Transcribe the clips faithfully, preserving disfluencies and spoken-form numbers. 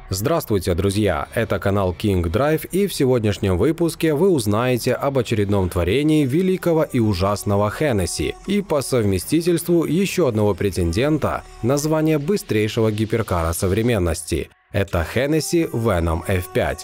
Здравствуйте, друзья! Это канал King Drive, и в сегодняшнем выпуске вы узнаете об очередном творении великого и ужасного Hennessy и по совместительству еще одного претендента на звание быстрейшего гиперкара современности. Это Hennessy Venom эф пять.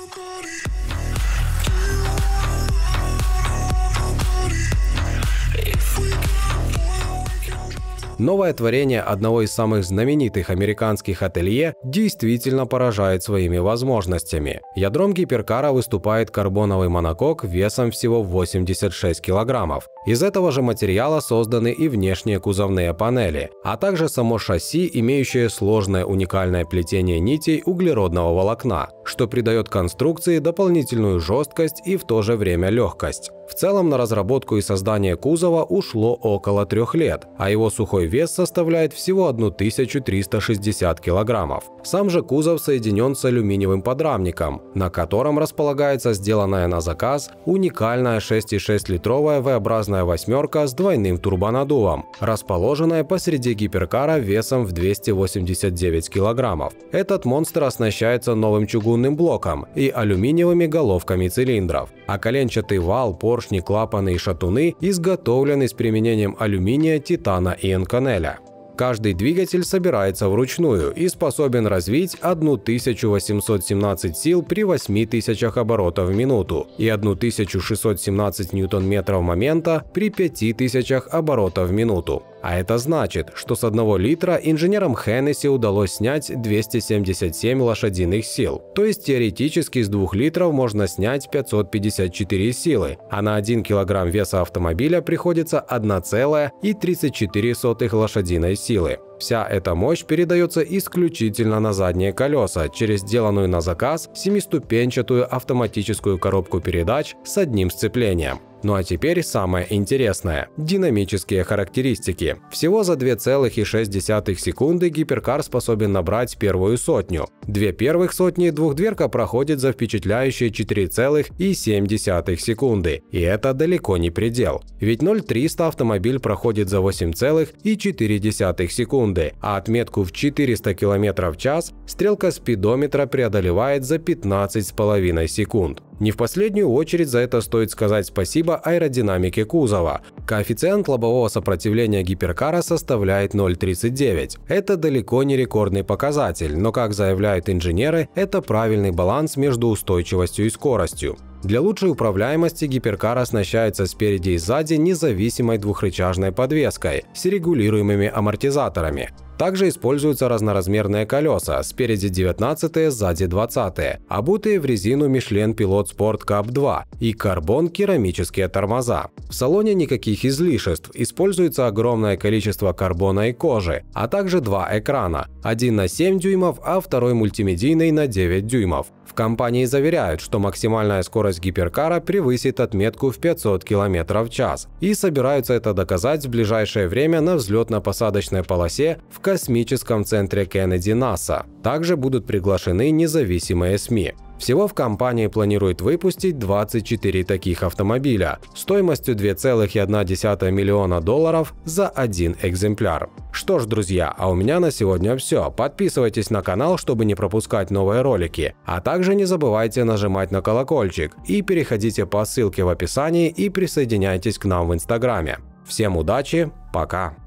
Новое творение одного из самых знаменитых американских ателье действительно поражает своими возможностями. Ядром гиперкара выступает карбоновый монокок весом всего восемьдесят шесть килограммов. Из этого же материала созданы и внешние кузовные панели, а также само шасси, имеющее сложное уникальное плетение нитей углеродного волокна, что придает конструкции дополнительную жесткость и в то же время легкость. В целом на разработку и создание кузова ушло около трех лет, а его сухой вес составляет всего тысячу триста шестьдесят килограммов. Сам же кузов соединен с алюминиевым подрамником, на котором располагается сделанная на заказ уникальная шесть и шесть литровая V-образная восьмерка с двойным турбонаддувом, расположенная посреди гиперкара весом в двести восемьдесят девять килограммов. Этот монстр оснащается новым чугунным блоком и алюминиевыми головками цилиндров, а коленчатый вал, поршни, клапаны и шатуны изготовлены с применением алюминия, титана и инконеля. Каждый двигатель собирается вручную и способен развить тысячу восемьсот семнадцать сил при восьми тысячах оборотов в минуту и тысячу шестьсот семнадцать ньютон-метров момента при пяти тысячах оборотов в минуту. А это значит, что с одного литра инженерам Hennessy удалось снять двести семьдесят семь лошадиных сил. То есть теоретически с двух литров можно снять пятьсот пятьдесят четыре силы, а на один килограмм веса автомобиля приходится одна целая тридцать четыре сотых лошадиной силы. Вся эта мощь передается исключительно на задние колеса через сделанную на заказ семиступенчатую автоматическую коробку передач с одним сцеплением. Ну а теперь самое интересное – динамические характеристики. Всего за две целых шесть десятых секунды гиперкар способен набрать первую сотню. Две первых сотни двухдверка проходит за впечатляющие четыре целых семь десятых секунды. И это далеко не предел. Ведь ноль триста автомобиль проходит за восемь целых четыре десятых секунды, а отметку в четыреста километров в час стрелка спидометра преодолевает за пятнадцать с половиной секунд. Не в последнюю очередь за это стоит сказать спасибо аэродинамике кузова. Коэффициент лобового сопротивления гиперкара составляет ноль целых тридцать девять сотых. Это далеко не рекордный показатель, но, как заявляют инженеры, это правильный баланс между устойчивостью и скоростью. Для лучшей управляемости гиперкар оснащается спереди и сзади независимой двухрычажной подвеской с регулируемыми амортизаторами. Также используются разноразмерные колеса, спереди девятнадцатые, сзади двадцатые, обутые в резину Michelin Pilot Sport Cup два и карбон-керамические тормоза. В салоне никаких излишеств, используется огромное количество карбона и кожи, а также два экрана, один на семь дюймов, а второй мультимедийный на девять дюймов. В компании заверяют, что максимальная скорость гиперкара превысит отметку в пятьсот километров в час, и собираются это доказать в ближайшее время на взлетно-посадочной полосе в космическом центре Кеннеди НАСА. Также будут приглашены независимые СМИ. Всего в компании планируют выпустить двадцать четыре таких автомобиля стоимостью две целых одна десятая миллиона долларов за один экземпляр. Что ж, друзья, а у меня на сегодня все. Подписывайтесь на канал, чтобы не пропускать новые ролики, а также не забывайте нажимать на колокольчик и переходите по ссылке в описании и присоединяйтесь к нам в Инстаграме. Всем удачи, пока!